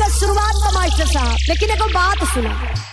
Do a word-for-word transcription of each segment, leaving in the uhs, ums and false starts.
के शुरुआत का मास्टर साहब, लेकिन एक बात सुनो।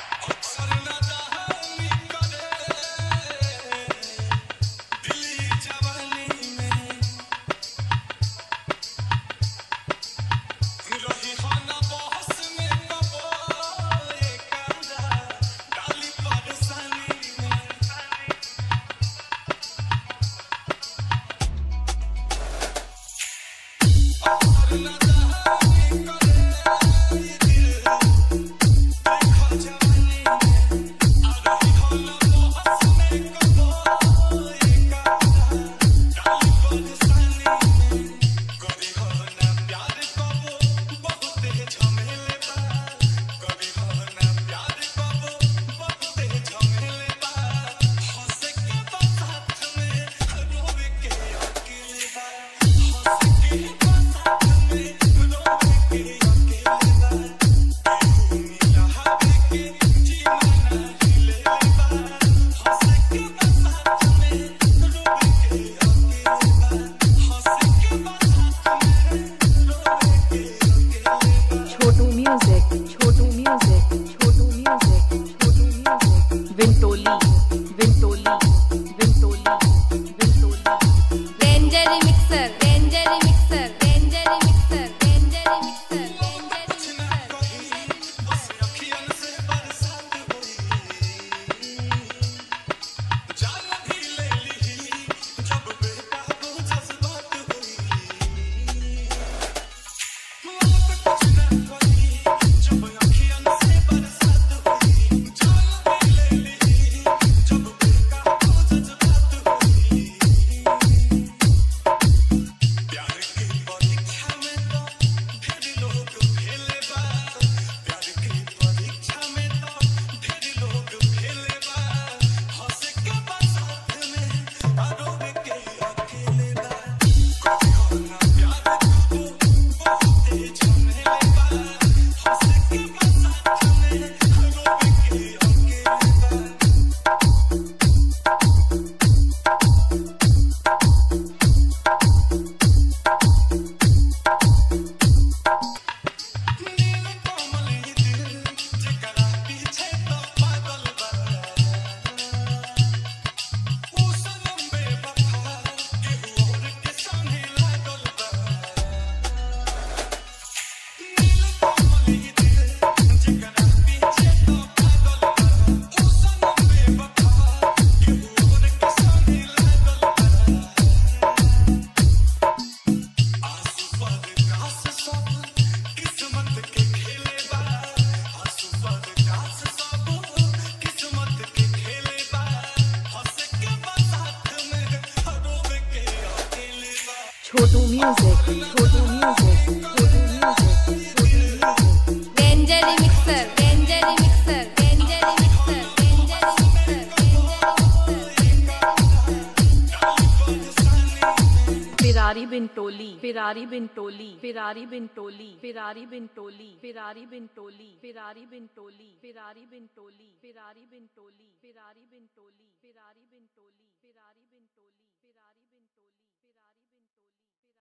Chhotu music, Chhotu music, Chhotu music, danger mixer, danger mixer, danger mixer, danger mixer. पिरारी बिन टोली, पिरारी बिन टोली, पिरारी बिन टोली, पिरारी बिन टोली, पिरारी बिन टोली, पिरारी बिन टोली, पिरारी बिन टोली, पिरारी बिन टोली, पिरारी बिन टोली, पिरारी बिन टोली, पिरारी